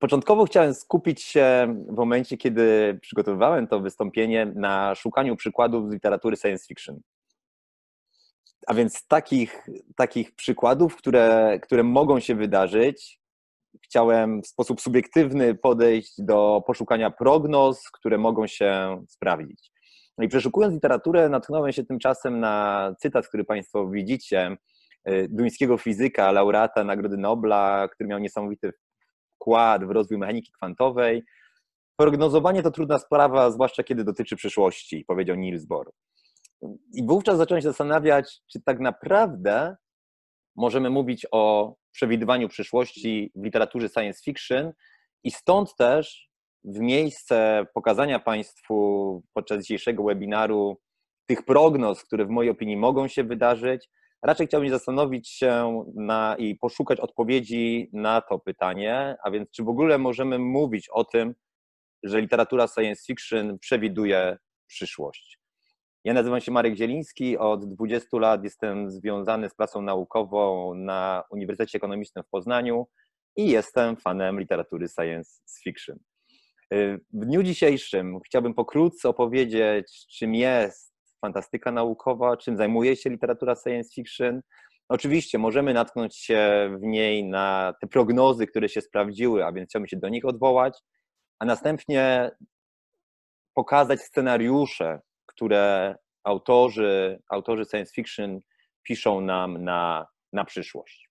Początkowo chciałem skupić się w momencie, kiedy przygotowywałem to wystąpienie na szukaniu przykładów z literatury science fiction. A więc takich przykładów, które mogą się wydarzyć. Chciałem w sposób subiektywny podejść do poszukania prognoz, które mogą się sprawdzić. No i przeszukując literaturę, natknąłem się tymczasem na cytat, który Państwo widzicie, duńskiego fizyka, laureata Nagrody Nobla, który miał niesamowity wkład w rozwój mechaniki kwantowej. Prognozowanie to trudna sprawa, zwłaszcza kiedy dotyczy przyszłości, powiedział Niels Bohr. I wówczas zacząłem się zastanawiać, czy tak naprawdę możemy mówić o przewidywaniu przyszłości w literaturze science fiction i stąd też w miejsce pokazania Państwu podczas dzisiejszego webinaru tych prognoz, które w mojej opinii mogą się wydarzyć, raczej chciałbym zastanowić się i poszukać odpowiedzi na to pytanie, a więc czy w ogóle możemy mówić o tym, że literatura science fiction przewiduje przyszłość. Ja nazywam się Marek Zieliński, od 20 lat jestem związany z pracą naukową na Uniwersytecie Ekonomicznym w Poznaniu i jestem fanem literatury science fiction. W dniu dzisiejszym chciałbym pokrótce opowiedzieć, czym jest fantastyka naukowa, czym zajmuje się literatura science fiction. Oczywiście możemy natknąć się w niej na te prognozy, które się sprawdziły, a więc chciałbym się do nich odwołać, a następnie pokazać scenariusze, które autorzy science fiction piszą nam na przyszłość.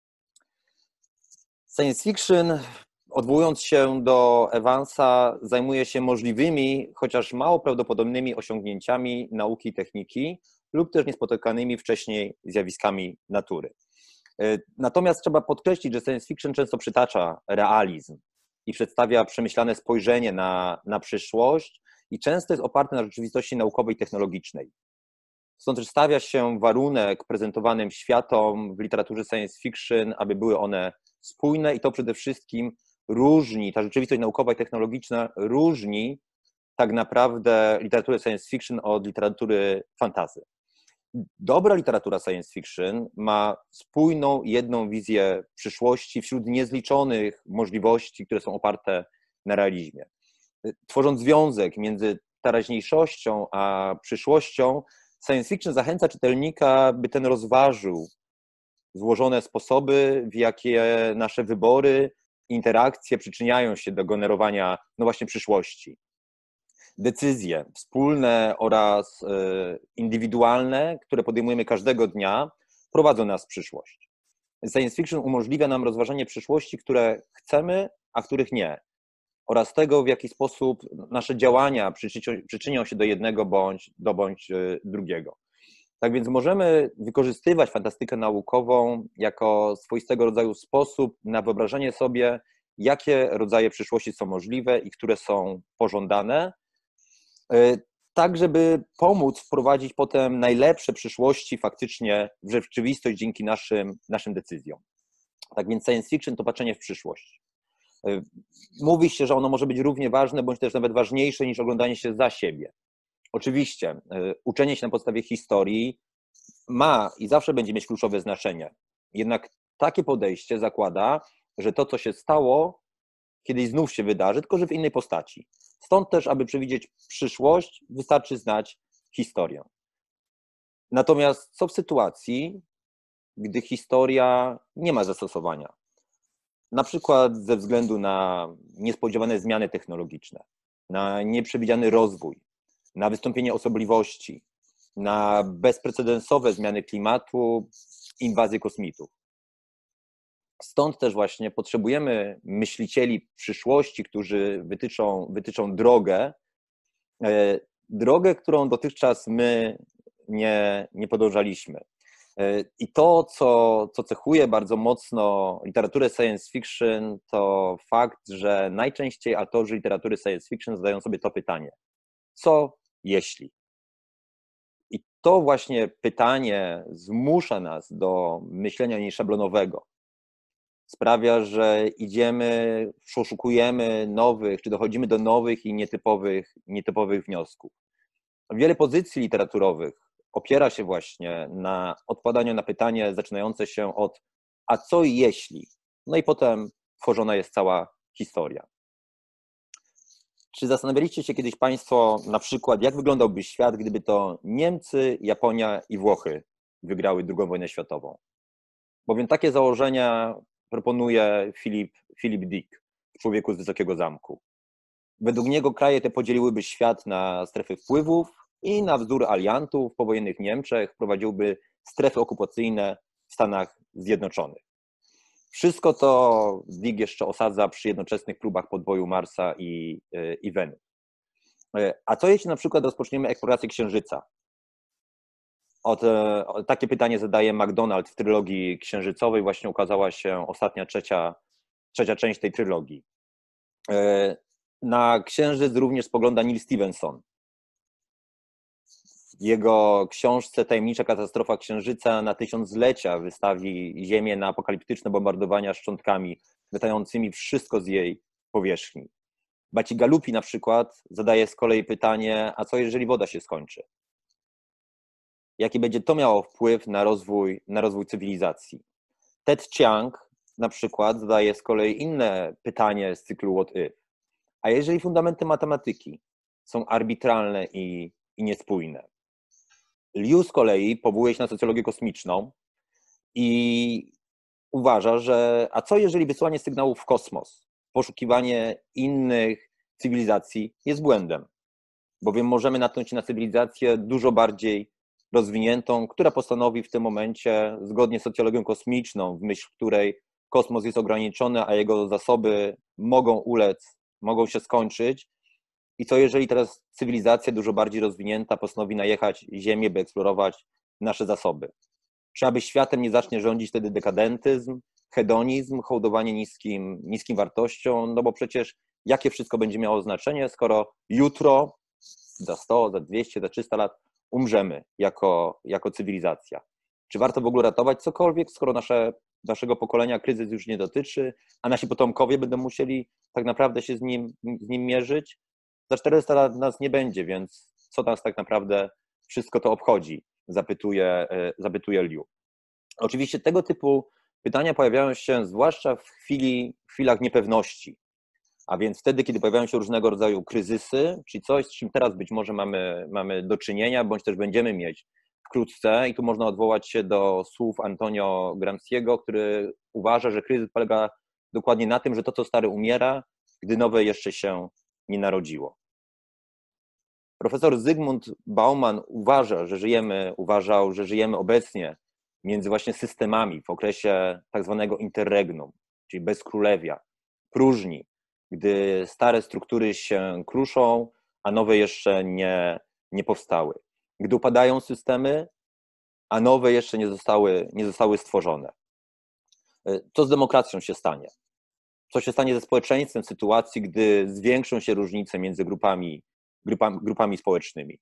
Science fiction, odwołując się do Evansa, zajmuje się możliwymi, chociaż mało prawdopodobnymi osiągnięciami nauki i techniki lub też niespotykanymi wcześniej zjawiskami natury. Natomiast trzeba podkreślić, że science fiction często przytacza realizm i przedstawia przemyślane spojrzenie na przyszłość i często jest oparte na rzeczywistości naukowej i technologicznej. Stąd też stawia się warunek prezentowanym światom w literaturze science fiction, aby były one spójne i to przede wszystkim różni, ta rzeczywistość naukowa i technologiczna różni tak naprawdę literaturę science fiction od literatury fantasy. Dobra literatura science fiction ma spójną, jedną wizję przyszłości wśród niezliczonych możliwości, które są oparte na realizmie. Tworząc związek między teraźniejszością a przyszłością, science fiction zachęca czytelnika, by ten rozważył złożone sposoby, w jakie nasze wybory, interakcje przyczyniają się do generowania, no właśnie, przyszłości. Decyzje wspólne oraz indywidualne, które podejmujemy każdego dnia, prowadzą nas w przyszłość. Science fiction umożliwia nam rozważanie przyszłości, które chcemy, a których nie, oraz tego, w jaki sposób nasze działania przyczynią się do jednego bądź drugiego. Tak więc możemy wykorzystywać fantastykę naukową jako swoistego rodzaju sposób na wyobrażenie sobie, jakie rodzaje przyszłości są możliwe i które są pożądane, tak żeby pomóc wprowadzić potem najlepsze przyszłości faktycznie w rzeczywistość dzięki naszym decyzjom. Tak więc science fiction to patrzenie w przyszłość. Mówi się, że ono może być równie ważne, bądź też nawet ważniejsze niż oglądanie się za siebie. Oczywiście uczenie się na podstawie historii ma i zawsze będzie mieć kluczowe znaczenie. Jednak takie podejście zakłada, że to, co się stało, kiedyś znów się wydarzy, tylko że w innej postaci. Stąd też, aby przewidzieć przyszłość, wystarczy znać historię. Natomiast co w sytuacji, gdy historia nie ma zastosowania? Na przykład ze względu na niespodziewane zmiany technologiczne, na nieprzewidziany rozwój, na wystąpienie osobliwości, na bezprecedensowe zmiany klimatu, inwazję kosmitów. Stąd też właśnie potrzebujemy myślicieli przyszłości, którzy wytyczą drogę, którą dotychczas my nie podążaliśmy. I to, co cechuje bardzo mocno literaturę science fiction, to fakt, że najczęściej autorzy literatury science fiction zadają sobie to pytanie: co jeśli? I to właśnie pytanie zmusza nas do myślenia nieszablonowego. Sprawia, że idziemy, poszukujemy nowych, czy dochodzimy do nowych i nietypowych wniosków. Wiele pozycji literaturowych opiera się właśnie na odpowiadaniu na pytanie zaczynające się od: a co jeśli? No i potem tworzona jest cała historia. Czy zastanawialiście się kiedyś Państwo na przykład, jak wyglądałby świat, gdyby to Niemcy, Japonia i Włochy wygrały II wojnę światową? Bowiem takie założenia proponuje Philip Dick w Człowieku z Wysokiego Zamku. Według niego kraje te podzieliłyby świat na strefy wpływów i na wzór aliantów w powojennych Niemczech prowadziłby strefy okupacyjne w Stanach Zjednoczonych. Wszystko to Dick jeszcze osadza przy jednoczesnych próbach podboju Marsa i Wenus. A co jeśli na przykład rozpoczniemy eksplorację Księżyca? Takie pytanie zadaje McDonald w trylogii księżycowej. Właśnie ukazała się ostatnia, trzecia część tej trylogii. Na Księżyc również spogląda Neil Stephenson. W jego książce Tajemnicza katastrofa Księżyca na tysiąclecia wystawi Ziemię na apokaliptyczne bombardowania szczątkami, wytającymi wszystko z jej powierzchni. Bacigalupi na przykład zadaje z kolei pytanie, a co jeżeli woda się skończy? Jaki będzie to miało wpływ na rozwój cywilizacji? Ted Chiang na przykład zadaje z kolei inne pytanie z cyklu What If? A jeżeli fundamenty matematyki są arbitralne i niespójne? Liu z kolei powołuje się na socjologię kosmiczną i uważa, że a co jeżeli wysyłanie sygnałów w kosmos, poszukiwanie innych cywilizacji jest błędem? Bowiem możemy natknąć się na cywilizację dużo bardziej rozwiniętą, która postanowi w tym momencie, zgodnie z socjologią kosmiczną, w myśl której kosmos jest ograniczony, a jego zasoby mogą się skończyć. I co jeżeli teraz cywilizacja dużo bardziej rozwinięta postanowi najechać Ziemię, by eksplorować nasze zasoby? Czy aby światem nie zacznie rządzić wtedy dekadentyzm, hedonizm, hołdowanie niskim wartościom? No bo przecież jakie wszystko będzie miało znaczenie, skoro jutro, za 100, za 200, za 300 lat umrzemy jako cywilizacja? Czy warto w ogóle ratować cokolwiek, skoro naszego pokolenia kryzys już nie dotyczy, a nasi potomkowie będą musieli tak naprawdę się z nim mierzyć? Za 400 lat nas nie będzie, więc co nas tak naprawdę wszystko to obchodzi? Zapytuje Liu. Oczywiście tego typu pytania pojawiają się zwłaszcza w chwilach niepewności, a więc wtedy, kiedy pojawiają się różnego rodzaju kryzysy, czyli coś, z czym teraz być może mamy do czynienia, bądź też będziemy mieć wkrótce. I tu można odwołać się do słów Antonio Gramsciego, który uważa, że kryzys polega dokładnie na tym, że to, co stare, umiera, gdy nowe jeszcze się nie narodziło. Profesor Zygmunt Bauman uważał, że żyjemy obecnie między właśnie systemami w okresie tak zwanego interregnum, czyli bezkrólewia, próżni, gdy stare struktury się kruszą, a nowe jeszcze nie powstały. Gdy upadają systemy, a nowe jeszcze nie zostały stworzone. Co z demokracją się stanie? Co się stanie ze społeczeństwem w sytuacji, gdy zwiększą się różnice między grupami społecznymi?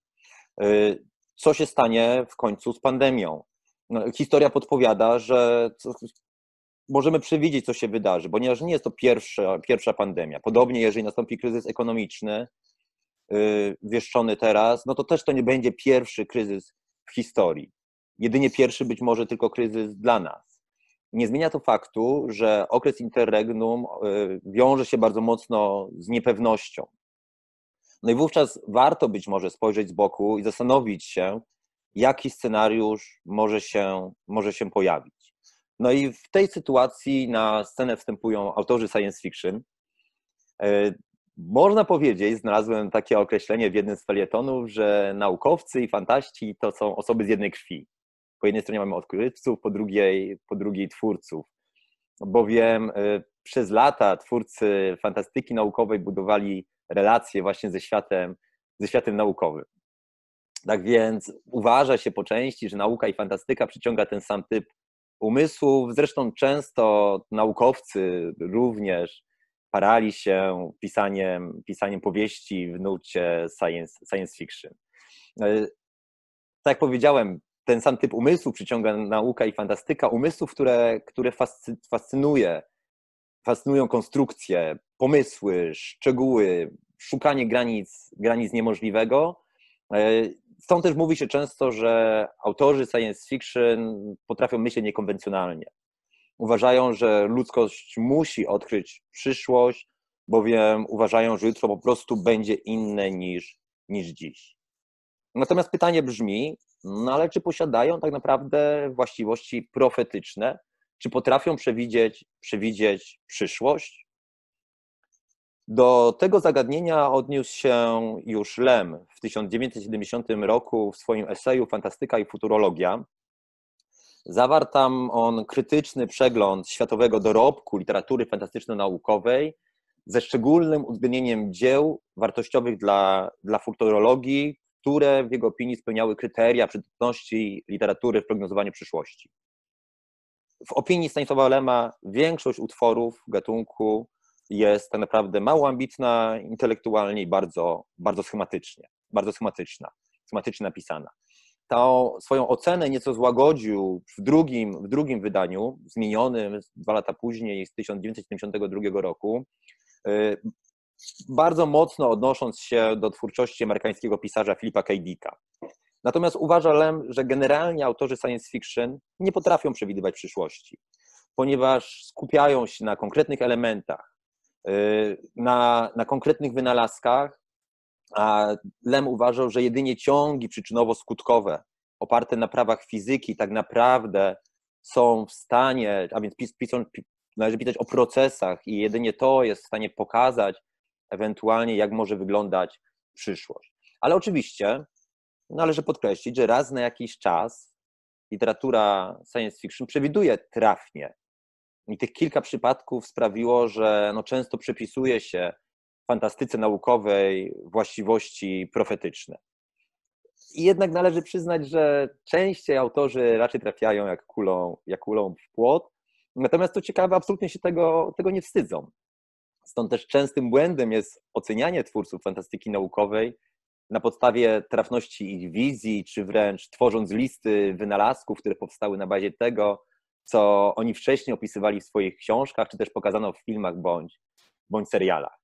Co się stanie w końcu z pandemią? No, historia podpowiada, że możemy przewidzieć, co się wydarzy, ponieważ nie jest to pierwsza pandemia. Podobnie, jeżeli nastąpi kryzys ekonomiczny, wieszczony teraz, no to też to nie będzie pierwszy kryzys w historii. Jedynie pierwszy być może tylko kryzys dla nas. Nie zmienia to faktu, że okres interregnum wiąże się bardzo mocno z niepewnością. No i wówczas warto być może spojrzeć z boku i zastanowić się, jaki scenariusz może się pojawić. No i w tej sytuacji na scenę wstępują autorzy science fiction. Można powiedzieć, znalazłem takie określenie w jednym z felietonów, że naukowcy i fantaści to są osoby z jednej krwi. Po jednej stronie mamy odkrywców, po drugiej twórców. Bowiem przez lata twórcy fantastyki naukowej budowali relacje właśnie ze światem naukowym. Tak więc uważa się po części, że nauka i fantastyka przyciąga ten sam typ umysłów. Zresztą często naukowcy również parali się pisaniem powieści w nurcie science fiction. Tak jak powiedziałem, ten sam typ umysłów przyciąga nauka i fantastyka, umysłów, które fascynują konstrukcje, pomysły, szczegóły, szukanie granic niemożliwego. Stąd też mówi się często, że autorzy science fiction potrafią myśleć niekonwencjonalnie. Uważają, że ludzkość musi odkryć przyszłość, bowiem uważają, że jutro po prostu będzie inne niż dziś. Natomiast pytanie brzmi, no ale czy posiadają tak naprawdę właściwości profetyczne? Czy potrafią przewidzieć przyszłość? Do tego zagadnienia odniósł się już Lem w 1970 roku w swoim eseju Fantastyka i futurologia. Zawarł tam on krytyczny przegląd światowego dorobku literatury fantastyczno-naukowej ze szczególnym uwzględnieniem dzieł wartościowych dla futurologii, które w jego opinii spełniały kryteria przydatności literatury w prognozowaniu przyszłości. W opinii Stanisława Lema większość utworów gatunku jest tak naprawdę mało ambitna intelektualnie i bardzo schematycznie napisana. Tą swoją ocenę nieco złagodził w drugim wydaniu, zmienionym 2 lata później, z 1972 roku, bardzo mocno odnosząc się do twórczości amerykańskiego pisarza Philipa K. Dicka. Natomiast uważa Lem, że generalnie autorzy science fiction nie potrafią przewidywać przyszłości, ponieważ skupiają się na konkretnych elementach, na konkretnych wynalazkach, a Lem uważał, że jedynie ciągi przyczynowo-skutkowe oparte na prawach fizyki tak naprawdę są w stanie, a więc należy pisać o procesach i jedynie to jest w stanie pokazać ewentualnie, jak może wyglądać przyszłość. Ale oczywiście należy podkreślić, że raz na jakiś czas literatura science fiction przewiduje trafnie. I tych kilka przypadków sprawiło, że często przypisuje się fantastyce naukowej właściwości profetyczne. I jednak należy przyznać, że częściej autorzy raczej trafiają jak kulą w płot. Natomiast to ciekawe, absolutnie się tego nie wstydzą. Stąd też częstym błędem jest ocenianie twórców fantastyki naukowej na podstawie trafności ich wizji, czy wręcz tworząc listy wynalazków, które powstały na bazie tego, co oni wcześniej opisywali w swoich książkach, czy też pokazano w filmach bądź serialach.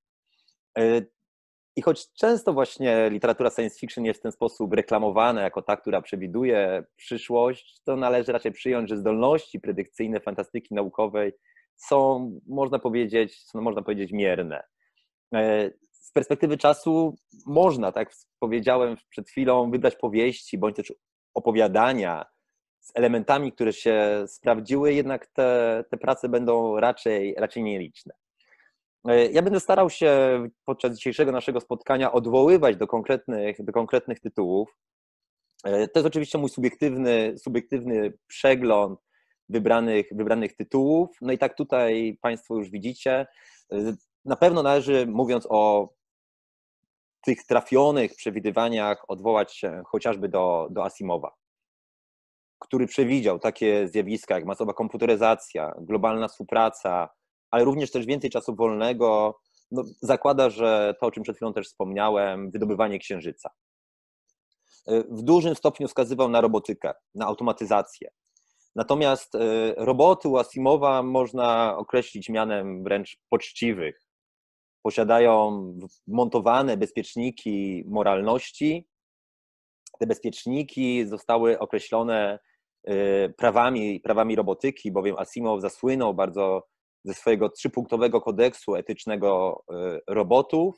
I choć często właśnie literatura science fiction jest w ten sposób reklamowana jako ta, która przewiduje przyszłość, to należy raczej przyjąć, że zdolności predykcyjne fantastyki naukowej są, można powiedzieć, mierne. Z perspektywy czasu można, tak jak powiedziałem przed chwilą, wybrać powieści bądź też opowiadania z elementami, które się sprawdziły, jednak te prace będą raczej nieliczne. Ja będę starał się podczas dzisiejszego naszego spotkania odwoływać do konkretnych tytułów. To jest oczywiście mój subiektywny przegląd wybranych tytułów. No i tak tutaj Państwo już widzicie. Na pewno należy, mówiąc o tych trafionych przewidywaniach, odwołać się chociażby do Asimowa, który przewidział takie zjawiska jak masowa komputeryzacja, globalna współpraca, ale również też więcej czasu wolnego, zakłada, że to, o czym przed chwilą też wspomniałem, wydobywanie księżyca. W dużym stopniu wskazywał na robotykę, na automatyzację. Natomiast roboty u Asimowa można określić mianem wręcz poczciwych. Posiadają montowane bezpieczniki moralności. Te bezpieczniki zostały określone prawami robotyki, bowiem Asimow zasłynął bardzo ze swojego 3-punktowego kodeksu etycznego robotów.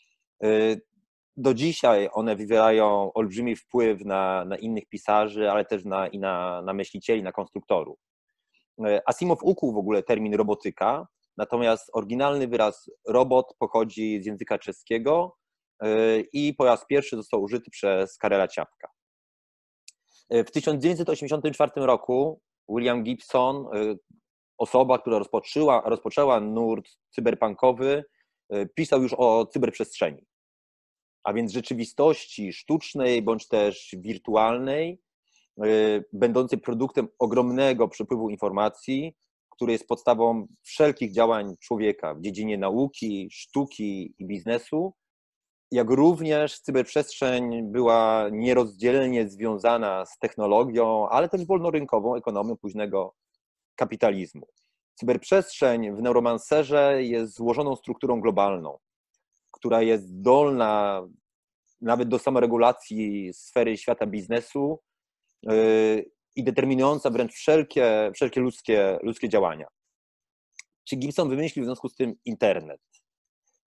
Do dzisiaj one wywierają olbrzymi wpływ na innych pisarzy, ale też na myślicieli, na konstruktorów. Asimow ukuł w ogóle termin robotyka, natomiast oryginalny wyraz robot pochodzi z języka czeskiego i po raz pierwszy został użyty przez Karela Čapka. W 1984 roku William Gibson, osoba, która rozpoczęła nurt cyberpunkowy, pisał już o cyberprzestrzeni, a więc rzeczywistości sztucznej bądź też wirtualnej, będącej produktem ogromnego przepływu informacji, który jest podstawą wszelkich działań człowieka w dziedzinie nauki, sztuki i biznesu, jak również cyberprzestrzeń była nierozdzielnie związana z technologią, ale też wolnorynkową ekonomią późnego kapitalizmu. Cyberprzestrzeń w Neuromancerze jest złożoną strukturą globalną, która jest zdolna nawet do samoregulacji sfery świata biznesu i determinująca wręcz wszelkie ludzkie działania. Czy Gibson wymyślił w związku z tym internet?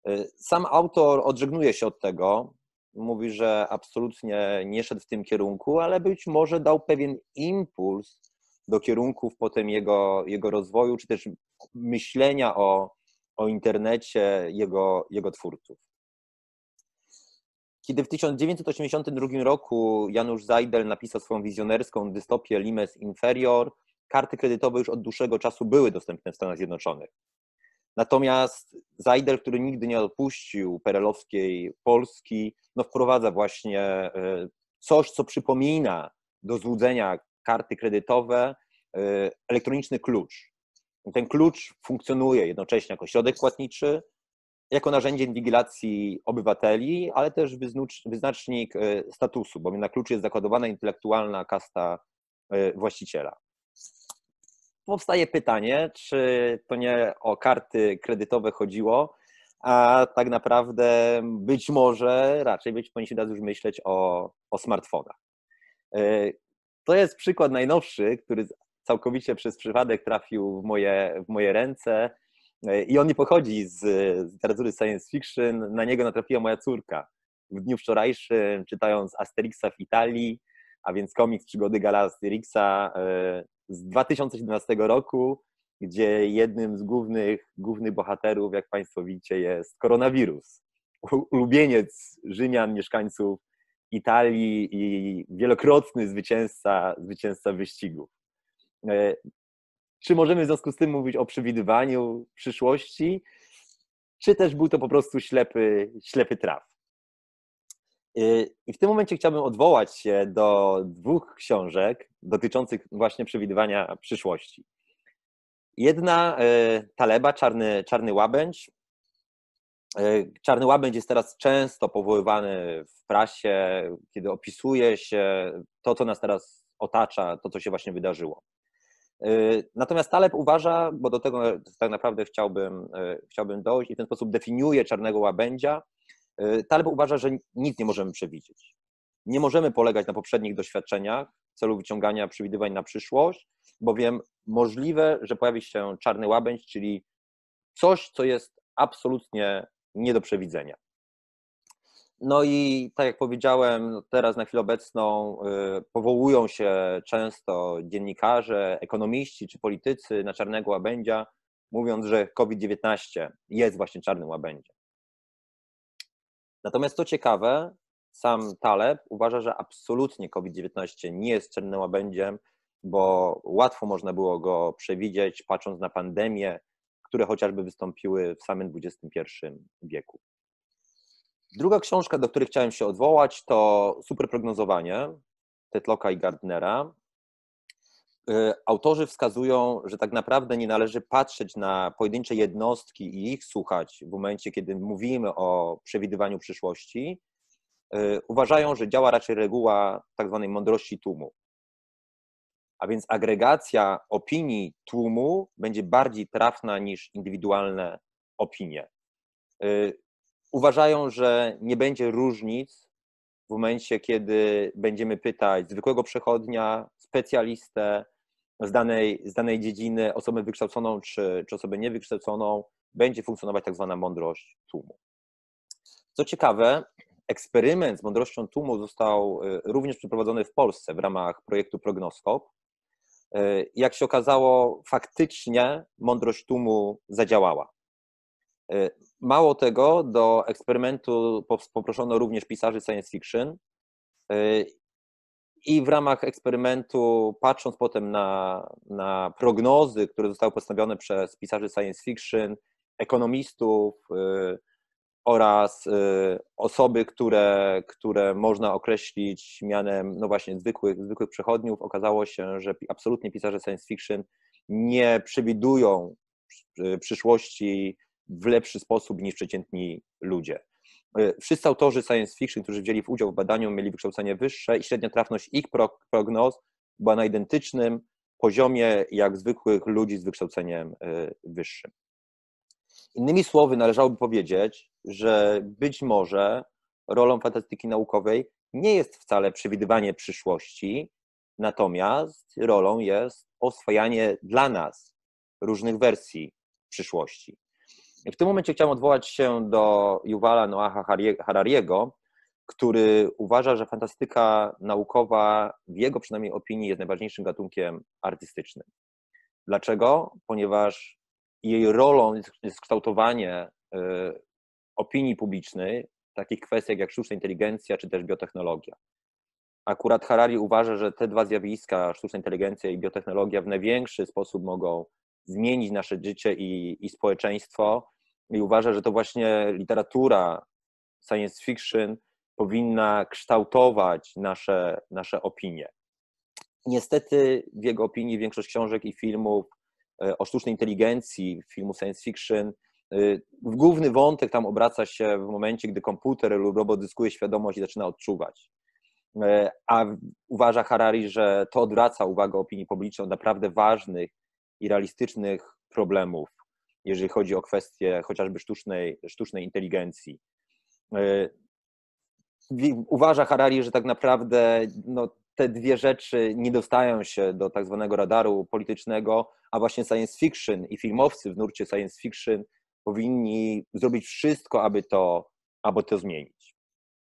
Sam autor odżegnuje się od tego, mówi, że absolutnie nie szedł w tym kierunku, ale być może dał pewien impuls do kierunków potem jego rozwoju, czy też myślenia o internecie jego twórców. Kiedy w 1982 roku Janusz Zajdel napisał swoją wizjonerską dystopię Limes Inferior, karty kredytowe już od dłuższego czasu były dostępne w Stanach Zjednoczonych. Natomiast Zajdel, który nigdy nie odpuścił perelowskiej Polski, wprowadza właśnie coś, co przypomina do złudzenia karty kredytowe, elektroniczny klucz. Ten klucz funkcjonuje jednocześnie jako środek płatniczy, jako narzędzie inwigilacji obywateli, ale też wyznacznik statusu, bo na kluczu jest zakodowana intelektualna kasta właściciela. Powstaje pytanie, czy to nie o karty kredytowe chodziło, a tak naprawdę być może raczej powinniśmy teraz już myśleć o smartfonach. To jest przykład najnowszy, który całkowicie przez przypadek trafił w moje ręce i on nie pochodzi z literatury science fiction, na niego natrafiła moja córka. W dniu wczorajszym, czytając Asterixa w Italii, a więc komiks Przygody Gala Asterixa z 2017 roku, gdzie jednym z głównych bohaterów, jak Państwo widzicie, jest koronawirus. Ulubieniec Rzymian, mieszkańców Italii i wielokrotny zwycięzca wyścigów. Czy możemy w związku z tym mówić o przewidywaniu przyszłości, czy też był to po prostu ślepy traf? I w tym momencie chciałbym odwołać się do dwóch książek dotyczących właśnie przewidywania przyszłości. Jedna Taleba, Czarny Łabędź. Czarny Łabędź jest teraz często powoływany w prasie, kiedy opisuje się to, co nas teraz otacza, to, co się właśnie wydarzyło. Natomiast Taleb uważa, bo do tego tak naprawdę chciałbym dojść i w ten sposób definiuje Czarnego Łabędzia, Taleb uważa, że nic nie możemy przewidzieć. Nie możemy polegać na poprzednich doświadczeniach w celu wyciągania przewidywań na przyszłość, bowiem możliwe, że pojawi się czarny łabędź, czyli coś, co jest absolutnie nie do przewidzenia. No i tak jak powiedziałem, teraz na chwilę obecną powołują się często dziennikarze, ekonomiści czy politycy na czarnego łabędzia, mówiąc, że COVID-19 jest właśnie czarnym łabędziem. Natomiast co ciekawe, sam Taleb uważa, że absolutnie COVID-19 nie jest czarnym łabędziem, bo łatwo można było go przewidzieć, patrząc na pandemie, które chociażby wystąpiły w samym XXI wieku. Druga książka, do której chciałem się odwołać, to Superprognozowanie Tetlocka i Gardnera. Autorzy wskazują, że tak naprawdę nie należy patrzeć na pojedyncze jednostki i ich słuchać w momencie, kiedy mówimy o przewidywaniu przyszłości. Uważają, że działa raczej reguła tak zwanej mądrości tłumu. A więc agregacja opinii tłumu będzie bardziej trafna niż indywidualne opinie. Uważają, że nie będzie różnic w momencie, kiedy będziemy pytać zwykłego przechodnia, specjalistę z danej dziedziny, osobę wykształconą czy osobę niewykształconą, będzie funkcjonować tak zwana mądrość tłumu. Co ciekawe, eksperyment z mądrością tłumu został również przeprowadzony w Polsce w ramach projektu Prognoskop. Jak się okazało, faktycznie mądrość tłumu zadziałała. Mało tego, do eksperymentu poproszono również pisarzy science fiction i w ramach eksperymentu, patrząc potem na prognozy, które zostały postawione przez pisarzy science fiction, ekonomistów oraz osoby, które można określić mianem no właśnie zwykłych przechodniów, okazało się, że absolutnie pisarze science fiction nie przewidują przyszłości w lepszy sposób niż przeciętni ludzie. Wszyscy autorzy science fiction, którzy wzięli udział w badaniu, mieli wykształcenie wyższe i średnia trafność ich prognoz była na identycznym poziomie jak zwykłych ludzi z wykształceniem wyższym. Innymi słowy, należałoby powiedzieć, że być może rolą fantastyki naukowej nie jest wcale przewidywanie przyszłości, natomiast rolą jest oswajanie dla nas różnych wersji przyszłości. I w tym momencie chciałem odwołać się do Yuvala Noaha Harariego, który uważa, że fantastyka naukowa w jego przynajmniej opinii jest najważniejszym gatunkiem artystycznym. Dlaczego? Ponieważ jej rolą jest kształtowanie opinii publicznej w takich kwestiach jak sztuczna inteligencja czy też biotechnologia. Akurat Harari uważa, że te dwa zjawiska, sztuczna inteligencja i biotechnologia, w największy sposób mogą zmienić nasze życie i społeczeństwo i uważa, że to właśnie literatura science fiction powinna kształtować nasze opinie. Niestety w jego opinii większość książek i filmów o sztucznej inteligencji, filmu science fiction, główny wątek tam obraca się w momencie, gdy komputer lub robot zyskuje świadomość i zaczyna odczuwać. A uważa Harari, że to odwraca uwagę opinii publicznej od naprawdę ważnych i realistycznych problemów, jeżeli chodzi o kwestie chociażby sztucznej inteligencji. Uważa Harari, że tak naprawdę te dwie rzeczy nie dostają się do tak zwanego radaru politycznego, a właśnie science fiction i filmowcy w nurcie science fiction powinni zrobić wszystko, aby to zmienić.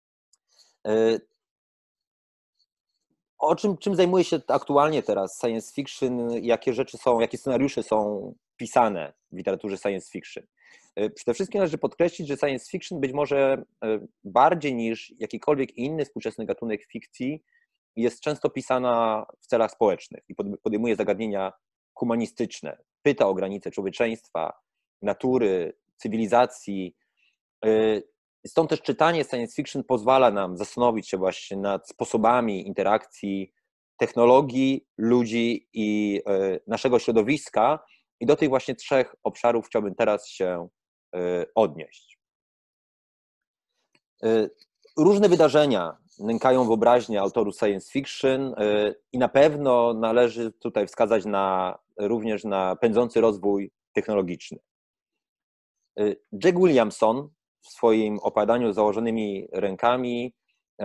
Czym zajmuje się aktualnie teraz science fiction? Jakie scenariusze są pisane w literaturze science fiction? Przede wszystkim należy podkreślić, że science fiction być może bardziej niż jakikolwiek inny współczesny gatunek fikcji jest często pisana w celach społecznych i podejmuje zagadnienia humanistyczne, pyta o granice człowieczeństwa, natury, cywilizacji. Stąd też czytanie science fiction pozwala nam zastanowić się właśnie nad sposobami interakcji technologii, ludzi i naszego środowiska. I do tych właśnie trzech obszarów chciałbym teraz się odnieść. Różne wydarzenia nękają wyobraźnię autorów science fiction i na pewno należy tutaj wskazać również na pędzący rozwój technologiczny. Jack Williamson w swoim opowiadaniu Założonymi rękami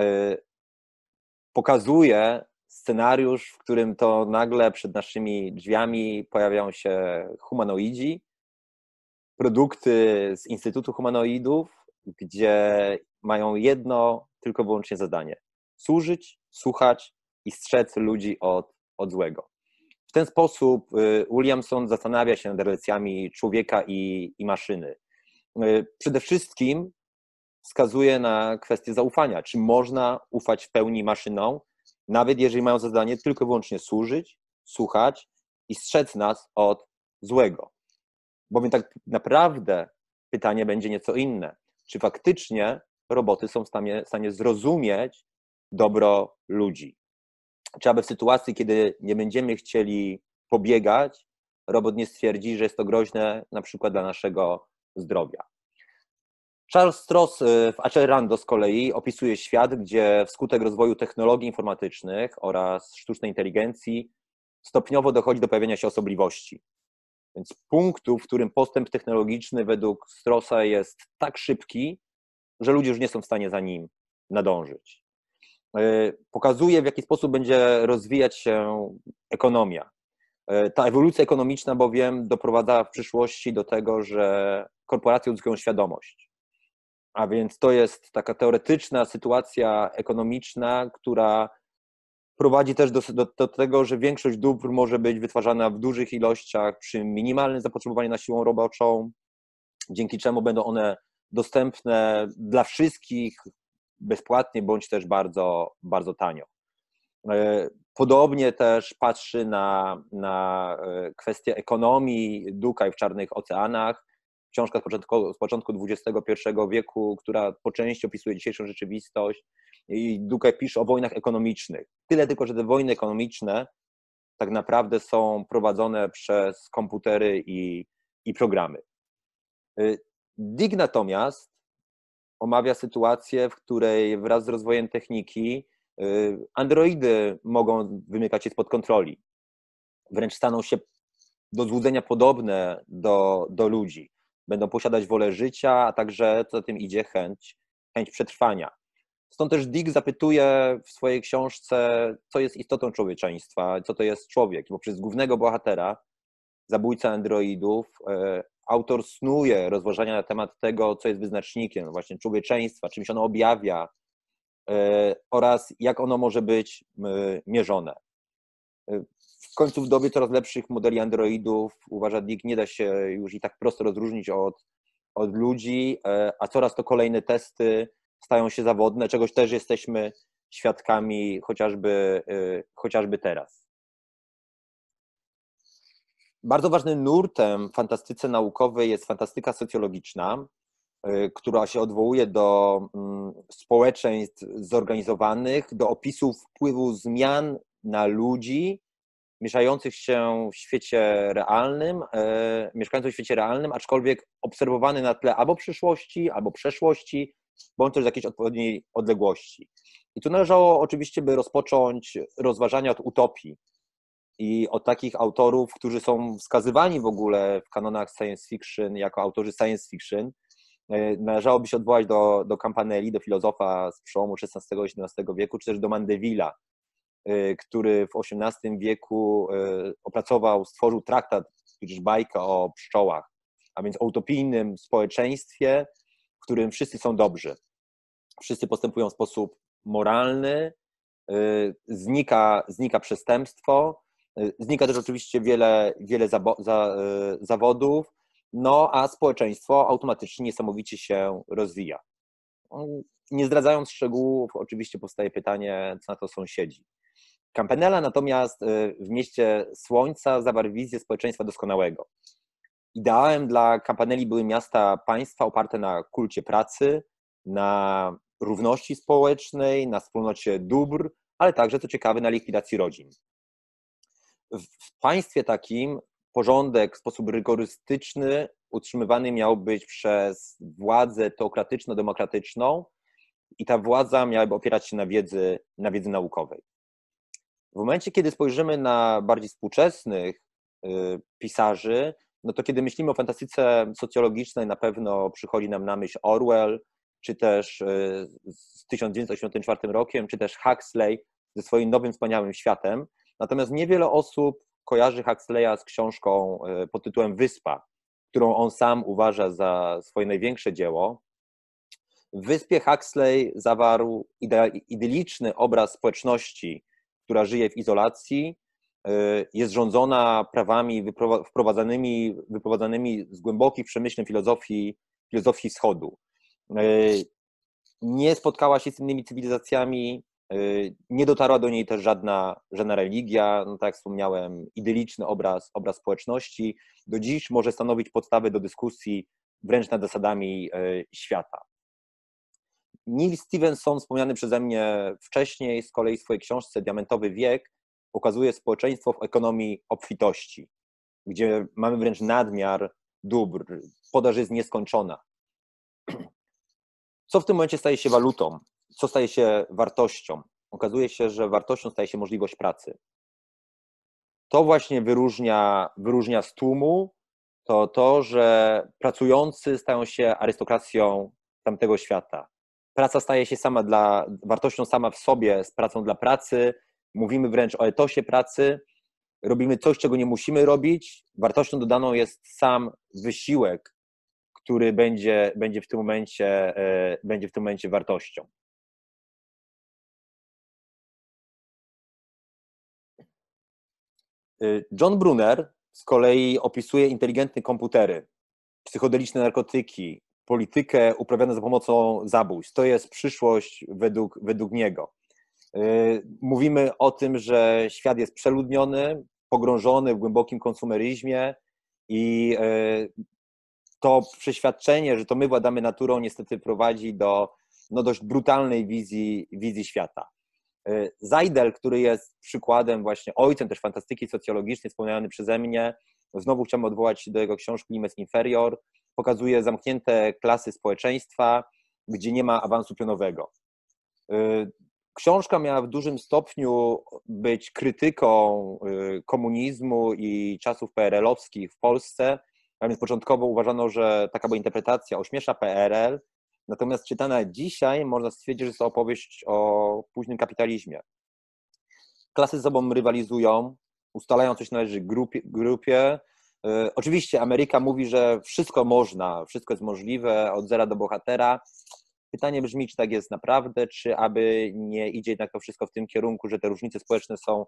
pokazuje scenariusz, w którym to nagle przed naszymi drzwiami pojawiają się humanoidzi, produkty z Instytutu Humanoidów, gdzie mają jedno tylko wyłącznie zadanie: służyć, słuchać i strzec ludzi od złego. W ten sposób Williamson zastanawia się nad relacjami człowieka i maszyny. Przede wszystkim wskazuje na kwestię zaufania. Czy można ufać w pełni maszynom, nawet jeżeli mają za zadanie tylko i wyłącznie służyć, słuchać i strzec nas od złego. Bowiem tak naprawdę pytanie będzie nieco inne. Czy faktycznie roboty są w stanie zrozumieć dobro ludzi? Czy aby w sytuacji, kiedy nie będziemy chcieli pobiegać, robot nie stwierdzi, że jest to groźne na przykład dla naszego zdrowia? Charles Stross w Acheronda z kolei opisuje świat, gdzie wskutek rozwoju technologii informatycznych oraz sztucznej inteligencji stopniowo dochodzi do pojawienia się osobliwości. Więc punktu, w którym postęp technologiczny według Strossa jest tak szybki, że ludzie już nie są w stanie za nim nadążyć. Pokazuje, w jaki sposób będzie rozwijać się ekonomia. Ta ewolucja ekonomiczna bowiem doprowadza w przyszłości do tego, że korporacje uzyskują świadomość. A więc to jest taka teoretyczna sytuacja ekonomiczna, która prowadzi też do tego, że większość dóbr może być wytwarzana w dużych ilościach przy minimalnym zapotrzebowaniu na siłę roboczą, dzięki czemu będą one dostępne dla wszystkich bezpłatnie bądź też bardzo, bardzo tanio. Podobnie też patrzy na kwestię ekonomii Dukaj w Czarnych Oceanach, książka z początku XXI wieku, która po części opisuje dzisiejszą rzeczywistość, i Dukaj pisze o wojnach ekonomicznych. Tyle tylko, że te wojny ekonomiczne tak naprawdę są prowadzone przez komputery i programy. Dick natomiast omawia sytuację, w której wraz z rozwojem techniki androidy mogą wymykać się spod kontroli. Wręcz staną się do złudzenia podobne do ludzi. Będą posiadać wolę życia, a także, co za tym idzie, chęć przetrwania. Stąd też Dick zapytuje w swojej książce, co jest istotą człowieczeństwa, co to jest człowiek, bo przez głównego bohatera, zabójcę androidów, autor snuje rozważania na temat tego, co jest wyznacznikiem właśnie człowieczeństwa, czym się ono objawia oraz jak ono może być mierzone. W końcu w dobie coraz lepszych modeli androidów, uważa Dick, nie da się już i tak prosto rozróżnić od ludzi, a coraz to kolejne testy stają się zawodne, czegoś też jesteśmy świadkami chociażby teraz. Bardzo ważnym nurtem w fantastyce naukowej jest fantastyka socjologiczna, która się odwołuje do społeczeństw zorganizowanych, do opisów wpływu zmian na ludzi mieszających się w świecie realnym, mieszkających w świecie realnym, aczkolwiek obserwowany na tle albo przyszłości, albo przeszłości, bądź też z jakiejś odpowiedniej odległości. I tu należało oczywiście by rozpocząć rozważania od utopii i od takich autorów, którzy są wskazywani w ogóle w kanonach science fiction jako autorzy science fiction. Należałoby się odwołać do Campanelli, do filozofa z przełomu XVI i XVII wieku, czy też do Mandeville'a, który w XVIII wieku stworzył traktat, tudzież bajkę o pszczołach, a więc o utopijnym społeczeństwie, w którym wszyscy są dobrzy. Wszyscy postępują w sposób moralny, znika przestępstwo, znika też oczywiście wiele zawodów, no a społeczeństwo automatycznie niesamowicie się rozwija. Nie zdradzając szczegółów, oczywiście powstaje pytanie, co na to sąsiedzi. Campanella natomiast w Mieście Słońca zawarł wizję społeczeństwa doskonałego. Ideałem dla Campanelli były miasta państwa oparte na kulcie pracy, na równości społecznej, na wspólnocie dóbr, ale także, co ciekawe, na likwidacji rodzin. W państwie takim porządek w sposób rygorystyczny utrzymywany miał być przez władzę teokratyczno-demokratyczną i ta władza miałaby opierać się na wiedzy naukowej. W momencie, kiedy spojrzymy na bardziej współczesnych pisarzy, no to kiedy myślimy o fantastyce socjologicznej, na pewno przychodzi nam na myśl Orwell, czy też z 1984 rokiem, czy też Huxley ze swoim Nowym Wspaniałym Światem. Natomiast niewiele osób kojarzy Huxleya z książką pod tytułem Wyspa, którą on sam uważa za swoje największe dzieło. W Wyspie Huxley zawarł idyliczny obraz społeczności, która żyje w izolacji, jest rządzona prawami wyprowadzanymi z głębokich przemyśleń filozofii wschodu. Nie spotkała się z innymi cywilizacjami, nie dotarła do niej też żadna religia, no tak jak wspomniałem, idyliczny obraz społeczności, do dziś może stanowić podstawę do dyskusji wręcz nad zasadami świata. Neil Stevenson, wspomniany przeze mnie wcześniej, z kolei w swojej książce Diamentowy wiek pokazuje społeczeństwo w ekonomii obfitości, gdzie mamy wręcz nadmiar dóbr, podaż jest nieskończona. Co w tym momencie staje się walutą? Co staje się wartością? Okazuje się, że wartością staje się możliwość pracy. To właśnie wyróżnia z tłumu, to, że pracujący stają się arystokracją tamtego świata. Praca staje się wartością sama w sobie, z pracą dla pracy. Mówimy wręcz o etosie pracy. Robimy coś, czego nie musimy robić. Wartością dodaną jest sam wysiłek, który będzie w tym momencie wartością. John Brunner z kolei opisuje inteligentne komputery, psychodeliczne narkotyki, politykę uprawianą za pomocą zabójstw. To jest przyszłość według niego. Mówimy o tym, że świat jest przeludniony, pogrążony w głębokim konsumeryzmie i to przeświadczenie, że to my władamy naturą, niestety prowadzi do dość brutalnej wizji świata. Seidel, który jest przykładem właśnie ojcem też fantastyki socjologicznej, wspomniany przeze mnie, znowu chciałbym odwołać się do jego książki Limes Inferior, pokazuje zamknięte klasy społeczeństwa, gdzie nie ma awansu pionowego. Książka miała w dużym stopniu być krytyką komunizmu i czasów PRL-owskich w Polsce, a więc początkowo uważano, że taka była interpretacja, ośmiesza PRL, natomiast czytana dzisiaj można stwierdzić, że jest to opowieść o późnym kapitalizmie. Klasy ze sobą rywalizują, ustalają, coś należy grupie, Oczywiście Ameryka mówi, że wszystko można, wszystko jest możliwe, od zera do bohatera. Pytanie brzmi, czy tak jest naprawdę, czy aby nie idzie jednak to wszystko w tym kierunku, że te różnice społeczne są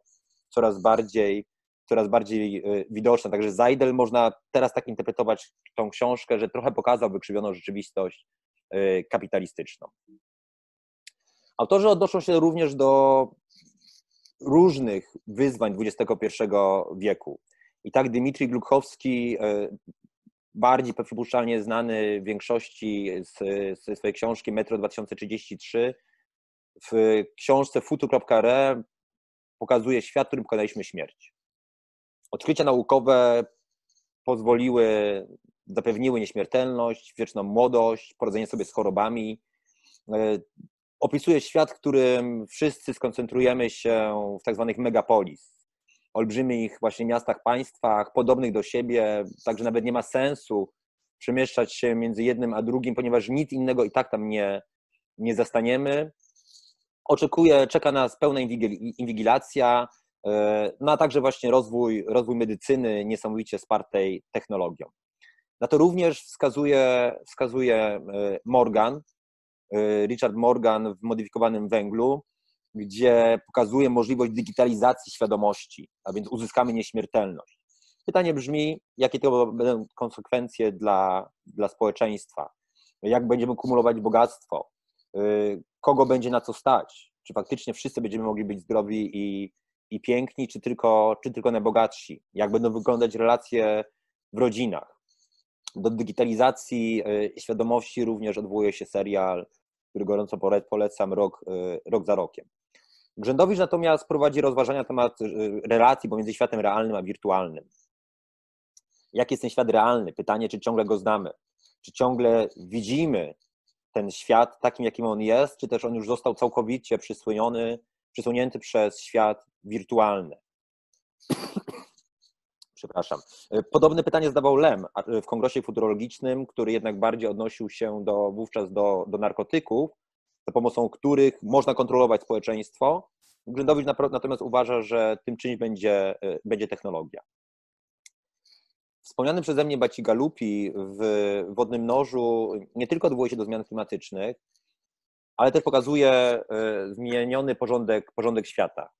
coraz bardziej widoczne. Także Seidel można teraz tak interpretować tą książkę, że trochę pokazał wykrzywioną rzeczywistość kapitalistyczną. Autorzy odnoszą się również do różnych wyzwań XXI wieku. I tak Dmitrij Gluchowski, bardziej przypuszczalnie znany większości ze swojej książki Metro 2033, w książce futur.re pokazuje świat, w którym pokonaliśmy śmierć. Odkrycia naukowe zapewniły nieśmiertelność, wieczną młodość, poradzenie sobie z chorobami. Opisuje świat, w którym wszyscy skoncentrujemy się w tak zwanych megapolis, olbrzymich właśnie miastach, państwach, podobnych do siebie, także nawet nie ma sensu przemieszczać się między jednym a drugim, ponieważ nic innego i tak tam nie zastaniemy. Czeka nas pełna inwigilacja, no a także właśnie rozwój medycyny niesamowicie wspartej technologią. Na to również wskazuje Richard Morgan w Modyfikowanym węglu, gdzie pokazuje możliwość digitalizacji świadomości, a więc uzyskamy nieśmiertelność. Pytanie brzmi, jakie to będą konsekwencje dla społeczeństwa, jak będziemy kumulować bogactwo, kogo będzie na co stać, czy faktycznie wszyscy będziemy mogli być zdrowi i piękni, czy tylko najbogatsi, jak będą wyglądać relacje w rodzinach. Do digitalizacji świadomości również odwołuje się serial, który gorąco polecam, Rok za rokiem. Grzędowicz natomiast prowadzi rozważania na temat relacji pomiędzy światem realnym a wirtualnym. Jaki jest ten świat realny? Pytanie, czy ciągle go znamy? Czy ciągle widzimy ten świat takim, jakim on jest, czy też on już został całkowicie przysłonięty przez świat wirtualny? Przepraszam. Podobne pytanie zadawał Lem w Kongresie Futurologicznym, który jednak bardziej odnosił się wówczas do narkotyków, za pomocą których można kontrolować społeczeństwo. Grzędowicz natomiast uważa, że tym czymś będzie technologia. Wspomniany przeze mnie Bacigalupi w Wodnym Nożu nie tylko odwołuje się do zmian klimatycznych, ale też pokazuje zmieniony porządek świata.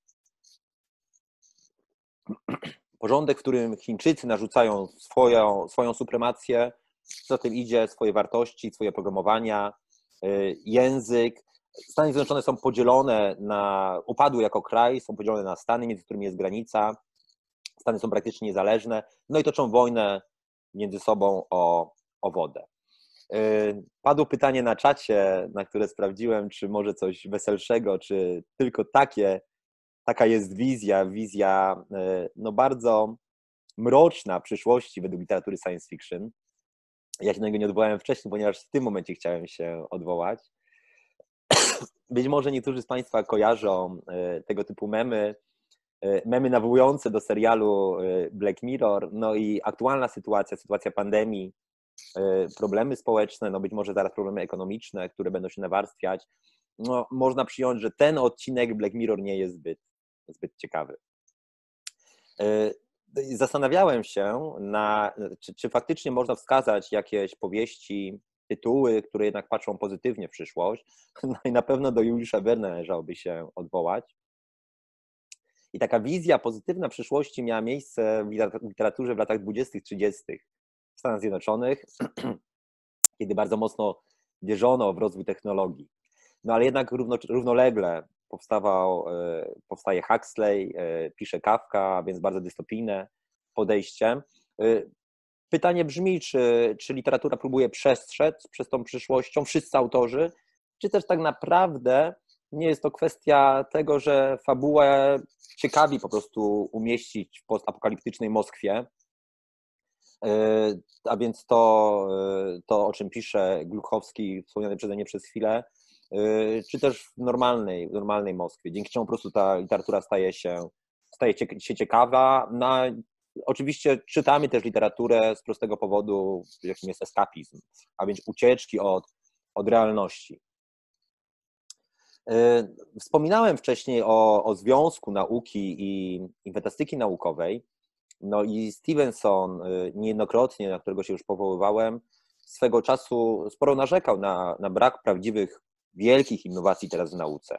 Porządek, w którym Chińczycy narzucają swoją supremację, co za tym idzie, swoje wartości, swoje oprogramowania, język. Stany Zjednoczone są podzielone upadły jako kraj, są podzielone na stany, między którymi jest granica. Stany są praktycznie niezależne, no i toczą wojnę między sobą o wodę. Padło pytanie na czacie, na które sprawdziłem, czy może coś weselszego, czy tylko taka jest wizja no bardzo mroczna przyszłości według literatury science fiction. Ja się na niego nie odwołałem wcześniej, ponieważ w tym momencie chciałem się odwołać. Być może niektórzy z Państwa kojarzą tego typu memy nawołujące do serialu Black Mirror, no i aktualna sytuacja pandemii, problemy społeczne, no być może zaraz problemy ekonomiczne, które będą się nawarstwiać. No, można przyjąć, że ten odcinek Black Mirror nie jest zbyt ciekawy. Zastanawiałem się, czy faktycznie można wskazać jakieś powieści, tytuły, które jednak patrzą pozytywnie w przyszłość. No i na pewno do Juliusza Werna należałoby się odwołać. I taka wizja pozytywna przyszłości miała miejsce w literaturze w latach 20-30 w Stanach Zjednoczonych, kiedy bardzo mocno wierzono w rozwój technologii. No ale jednak równolegle powstaje Huxley, pisze Kafka, więc bardzo dystopijne podejście. Pytanie brzmi, czy literatura próbuje przestrzec przez tą przyszłością, wszyscy autorzy, czy też tak naprawdę nie jest to kwestia tego, że fabułę ciekawi po prostu umieścić w postapokaliptycznej Moskwie, a więc to, o czym pisze Gluchowski, wspomniany przeze mnie przez chwilę, czy też w normalnej Moskwie, dzięki czemu po prostu ta literatura staje się ciekawa. No, oczywiście czytamy też literaturę z prostego powodu, jakim jest eskapizm, a więc ucieczki od realności. Wspominałem wcześniej o związku nauki i fantastyki naukowej. No i Stevenson niejednokrotnie, na którego się już powoływałem, swego czasu sporo narzekał na brak prawdziwych, wielkich innowacji teraz w nauce.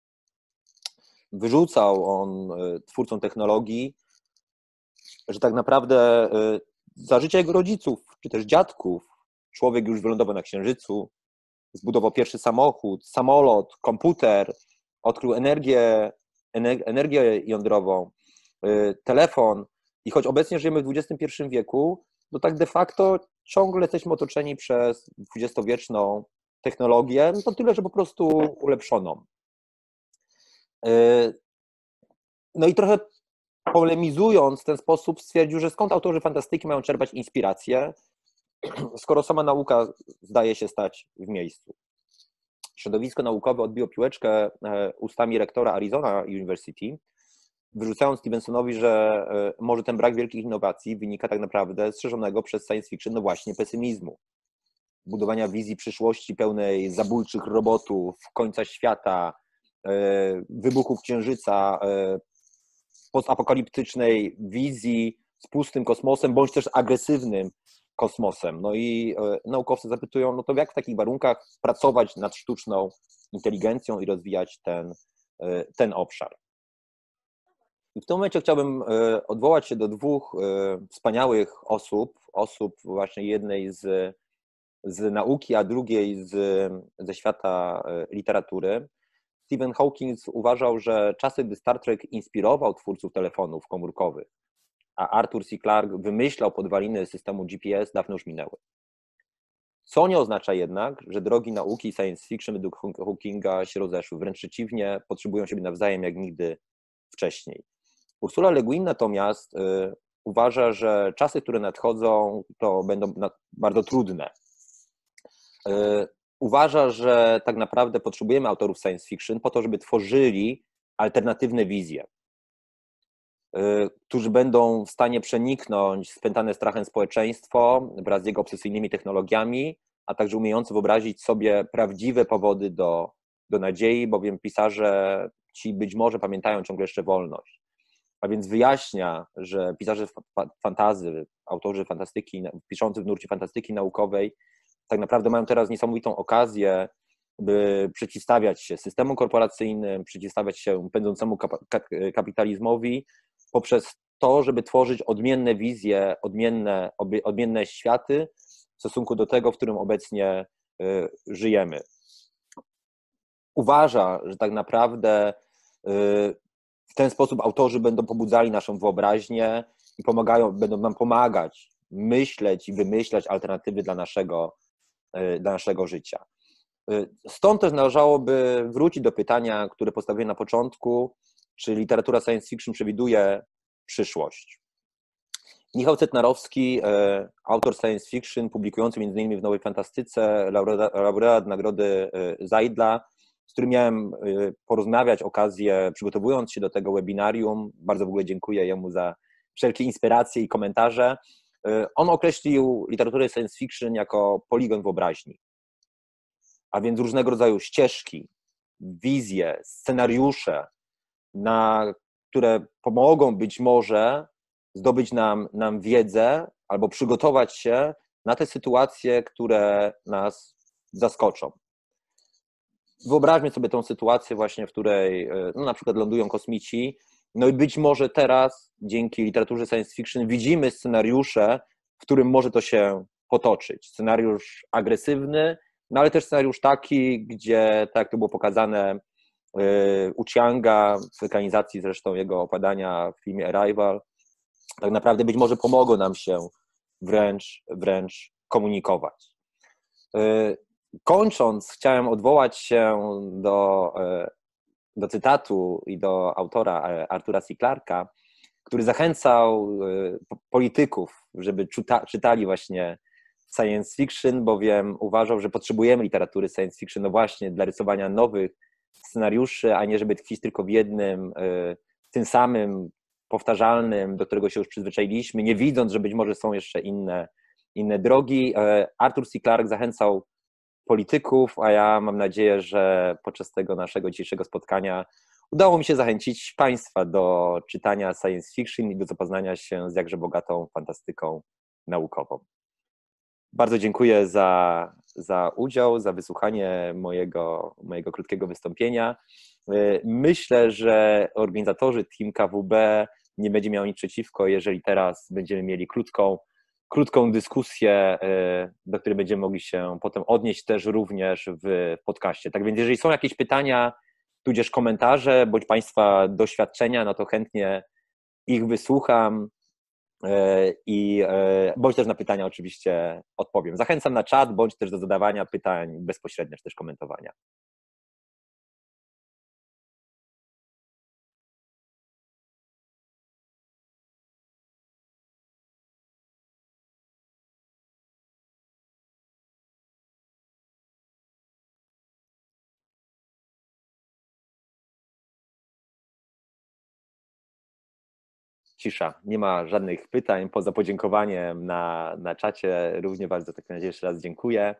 Wyrzucał on twórcom technologii, że tak naprawdę za życia jego rodziców, czy też dziadków, człowiek już wylądował na Księżycu, zbudował pierwszy samochód, samolot, komputer, odkrył energię jądrową, telefon i choć obecnie żyjemy w XXI wieku, to tak de facto ciągle jesteśmy otoczeni przez dwudziestowieczną technologię, no to tyle, że po prostu ulepszoną. No i trochę polemizując w ten sposób stwierdził, że skąd autorzy fantastyki mają czerpać inspirację, skoro sama nauka zdaje się stać w miejscu. Środowisko naukowe odbiło piłeczkę ustami rektora Arizona University, wyrzucając Stevensonowi, że może ten brak wielkich innowacji wynika tak naprawdę z szerzonego przez science fiction no właśnie pesymizmu. Budowania wizji przyszłości pełnej zabójczych robotów, końca świata, wybuchów Księżyca, postapokaliptycznej wizji z pustym kosmosem, bądź też agresywnym kosmosem. No i naukowcy zapytują, no to jak w takich warunkach pracować nad sztuczną inteligencją i rozwijać ten obszar. I w tym momencie chciałbym odwołać się do dwóch wspaniałych osób właśnie jednej z nauki, a drugiej ze świata literatury. Stephen Hawking uważał, że czasy, gdy Star Trek inspirował twórców telefonów komórkowych, a Arthur C. Clarke wymyślał podwaliny systemu GPS, dawno już minęły. Co nie oznacza jednak, że drogi nauki i science fiction według Hawkinga się rozeszły. Wręcz przeciwnie, potrzebują siebie nawzajem jak nigdy wcześniej. Ursula Le Guin natomiast uważa, że czasy, które nadchodzą, to będą bardzo trudne. Uważa, że tak naprawdę potrzebujemy autorów science fiction po to, żeby tworzyli alternatywne wizje, którzy będą w stanie przeniknąć spętane strachem społeczeństwo wraz z jego obsesyjnymi technologiami, a także umiejący wyobrazić sobie prawdziwe powody do nadziei, bowiem pisarze ci być może pamiętają ciągle jeszcze wolność. A więc wyjaśnia, że pisarze fantasy, autorzy fantastyki, piszący w nurcie fantastyki naukowej tak naprawdę mają teraz niesamowitą okazję, by przeciwstawiać się systemom korporacyjnym, przeciwstawiać się pędzącemu kapitalizmowi poprzez to, żeby tworzyć odmienne wizje, odmienne światy w stosunku do tego, w którym obecnie żyjemy. Uważa, że tak naprawdę w ten sposób autorzy będą pobudzali naszą wyobraźnię i będą nam pomagać myśleć i wymyślać alternatywy dla naszego życia. Stąd też należałoby wrócić do pytania, które postawiłem na początku, czy literatura science fiction przewiduje przyszłość. Michał Cetnarowski, autor science fiction, publikujący m.in. w Nowej Fantastyce, laureat Nagrody Zajdla, z którym miałem porozmawiać okazję, przygotowując się do tego webinarium. Bardzo w ogóle dziękuję jemu za wszelkie inspiracje i komentarze. On określił literaturę science fiction jako poligon wyobraźni, a więc różnego rodzaju ścieżki, wizje, scenariusze, które pomogą być może zdobyć nam wiedzę albo przygotować się na te sytuacje, które nas zaskoczą. Wyobraźmy sobie tą sytuację właśnie, w której no, na przykład lądują kosmici, no i być może teraz dzięki literaturze science fiction widzimy scenariusze, w którym może to się potoczyć. Scenariusz agresywny, no ale też scenariusz taki, gdzie, tak jak to było pokazane u Chianga, w ekranizacji zresztą jego opadania w filmie Arrival, tak naprawdę być może pomogą nam się wręcz komunikować. Kończąc, chciałem odwołać się do cytatu i do autora Artura C. Clarke'a, który zachęcał polityków, żeby czytali właśnie science fiction, bowiem uważał, że potrzebujemy literatury science fiction no właśnie dla rysowania nowych scenariuszy, a nie żeby tkwić tylko w jednym, tym samym powtarzalnym, do którego się już przyzwyczailiśmy, nie widząc, że być może są jeszcze inne drogi. Arthur C. Clarke zachęcał polityków, a ja mam nadzieję, że podczas tego naszego dzisiejszego spotkania udało mi się zachęcić Państwa do czytania science fiction i do zapoznania się z jakże bogatą fantastyką naukową. Bardzo dziękuję za udział, za wysłuchanie mojego krótkiego wystąpienia. Myślę, że organizatorzy Team KWB nie będzie miał nic przeciwko, jeżeli teraz będziemy mieli krótką dyskusję, do której będziemy mogli się potem odnieść też również w podcaście. Tak więc jeżeli są jakieś pytania, tudzież komentarze, bądź Państwa doświadczenia, no to chętnie ich wysłucham i bądź też na pytania oczywiście odpowiem. Zachęcam na czat, bądź też do zadawania pytań bezpośrednio, czy też komentowania. Cisza, nie ma żadnych pytań, poza podziękowaniem na czacie. Równie bardzo w takim razie jeszcze raz dziękuję.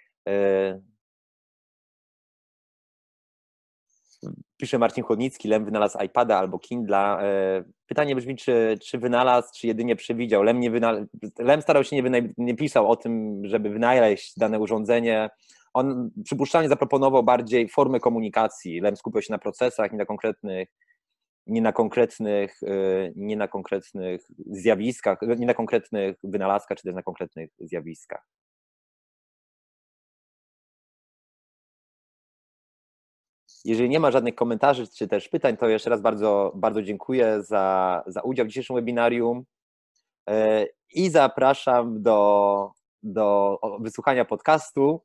Pisze Marcin Chłodnicki, Lem wynalazł iPada albo Kindla. Pytanie brzmi, czy wynalazł, czy jedynie przewidział. Lem starał się, nie pisał o tym, żeby wynaleźć dane urządzenie. On przypuszczalnie zaproponował bardziej formę komunikacji. Lem skupiał się na procesach, nie na konkretnych zjawiskach, nie na konkretnych wynalazkach, czy też na konkretnych zjawiskach. Jeżeli nie ma żadnych komentarzy czy też pytań, to jeszcze raz bardzo, bardzo dziękuję za udział w dzisiejszym webinarium i zapraszam do wysłuchania podcastu,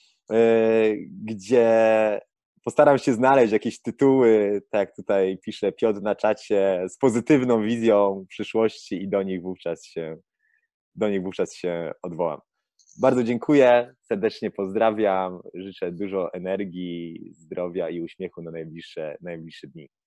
gdzie postaram się znaleźć jakieś tytuły, tak jak tutaj pisze Piotr na czacie, z pozytywną wizją przyszłości i do nich wówczas się odwołam. Bardzo dziękuję, serdecznie pozdrawiam, życzę dużo energii, zdrowia i uśmiechu na najbliższe dni.